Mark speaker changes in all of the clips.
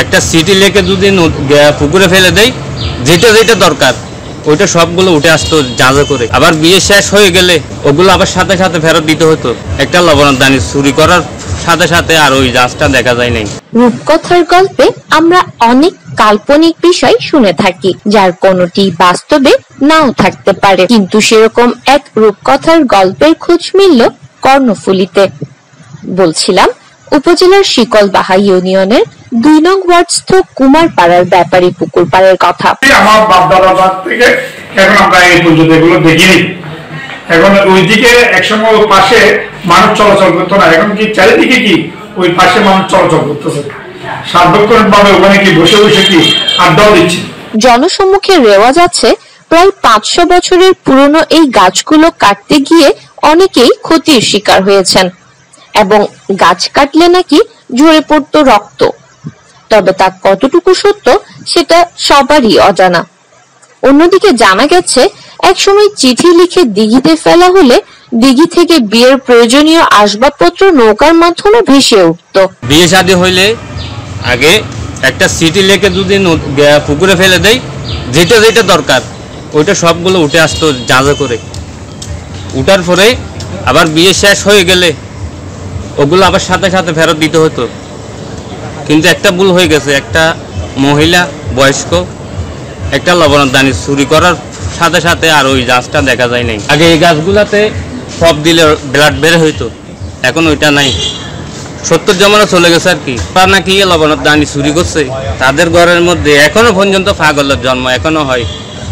Speaker 1: একটা সিটি লেকে যদি পুকুরে ফেলে দেয়, যেটা যেটা দরকার ওইটা সবগুলো উঠে আসতো জাহাজে করে। আবার বিয়ে শেষ হয়ে গেলে ওগুলো আবার সাথে সাথে ফেরত দিতে হতো। একটা লবণদানি চুরি করার সাথে সাথে আর ওই জাহাজটা দেখা যায় নাই।
Speaker 2: রূপকথার গল্পে আমরা অনেক কাল্পনিক বিষয় শুনে থাকি, যার কোনোটি বাস্তবে নাও থাকতে পারে, কিন্তু সেরকম এক রূপকথার গল্পের খোঁজ মিলল কর্ণফুলীতে। বলছিলাম উপজেলার শিকলবাহা ইউনিয়নের ২ নং ওয়ার্ডস্থ কুমারপাড়ার ব্যাপারী পুকুর পাড়ের কথা।
Speaker 3: আমার বাপ দাদা থেকে এখন আমরা এই পর্যন্ত এগুলো দেখিনি। এখন ওইদিকে একসময় পাশে মানুষ চলাচল করতো না, এখন কি চারিদিকে কি ওই পাশে মানুষ চলাচল করতেছে, সার্বক্ষণিক ভাবে ওখানে কি বসে বসে কি আড্ডাও দিচ্ছে।
Speaker 2: জনসম্মুখে রেওয়াজ আছে, প্রায় ৫০০ বছরের পুরনো এই গাছগুলো কাটতে গিয়ে অনেকেই ক্ষতির শিকার হয়েছেন এবং গাছ কাটলে নাকি ঝরে পড়তো রক্ত। তবে তা কতটুকু সত্য সেটা সবারই অজানা। অন্যদিকে জানা গেছে একসময় চিঠি লিখে দিঘিতে ফেলা হলে দিঘি থেকে বিয়ের প্রয়োজনীয় আসবাবপত্র নৌকার মাধ্যমে ভেসে উঠত।
Speaker 1: বিয়ে শাদী হইলে আগে একটা সিটি লেকে যদি পুকুরে ফেলে দেয়, যেটা যেটা দরকার ওইটা সবগুলো উঠে আসতো জাহাজে করে। উঠার পরে আবার বিয়ে শেষ হয়ে গেলে ওগুলো আবার সাথে সাথে ফেরত দিতে হতো। কিন্তু একটা ভুল হয়ে গেছে, একটা মহিলা বয়স্ক একটা লবণদানি চুরি করার সাথে সাথে আর ওই জাহাজটা দেখা যায় নাই। আগে এই গাছগুলাতে সব দিলে ব্লাড বের হইতো, এখন ওইটা নাই। ৭০ জমানা চলে গেছে আর কি। তারা নাকি লবণদানি চুরি করছে, তাদের ঘরের মধ্যে এখনো পর্যন্ত পাগলের জন্ম এখনো হয়।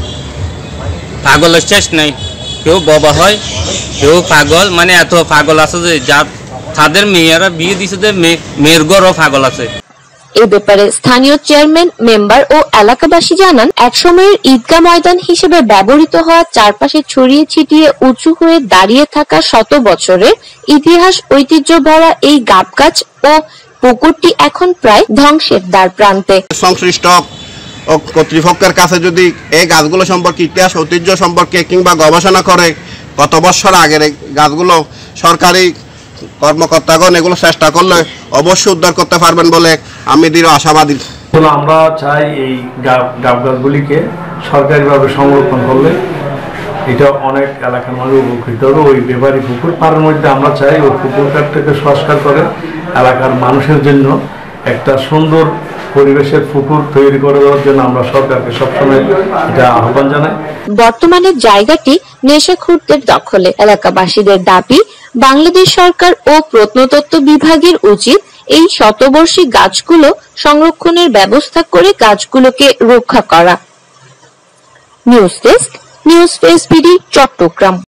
Speaker 1: পাগলের শেষ নাই, কেউ বাবা হয়, কেউ পাগল, মানে এত পাগল আছে যে যার তাদের মেয়েরা বিয়ে দিছে, মেয়ের ঘরও পাগল আছে।
Speaker 2: এ ব্যাপারে স্থানীয় চেয়ারম্যান, মেম্বার ও এলাকাবাসী জানান, একসময়ের ঈদগাহ ময়দান হিসেবে ব্যবহৃত হওয়া চারপাশে ছড়িয়ে ছিটিয়ে উঁচু হয়ে দাঁড়িয়ে থাকা শত বছরের ইতিহাস ঐতিহ্য ভরা এই গাব গাছ ও পুকুরটি এখন প্রায় ধ্বংসের দ্বার প্রান্তে।
Speaker 4: সংশ্লিষ্ট কর্তৃপক্ষের কাছে যদি এই গাছগুলো সম্পর্কে, ইতিহাস ঐতিহ্য সম্পর্কে কিংবা গবেষণা করে কত বছর আগের এই গাছগুলো সরকারি কর্মকর্তাগণ এগুলো চেষ্টা করলে অবশ্যই উদ্ধার করতে পারবেন বলে আমি দৃঢ় আশাবাদী।
Speaker 5: আমরা চাই এই গাব গাছগুলিকে সরকারিভাবে সংরক্ষণ করলে এটা অনেক এলাকার মানুষ উপকৃত হবে। ওই ব্যাপারী পুকুর পাড়ের মধ্যে আমরা চাই ওই পুকুরটাকে সংস্কার করে এলাকার মানুষের জন্য একটা সুন্দর পরিবেশের পুকুর তৈরি করে দেওয়ার জন্য আমরা সরকারকে সবসময় এটা আহ্বান জানাই।
Speaker 2: বর্তমানে জায়গাটি নেশাখোরদের দখলে। এলাকাবাসীদের দাবি, বাংলাদেশ সরকার ও প্রত্নতত্ত্ব বিভাগের উচিত এই শতবর্ষী গাছগুলো সংরক্ষণের ব্যবস্থা করে গাছগুলোকে রক্ষা করা। News desk, news SPD, Chittagong.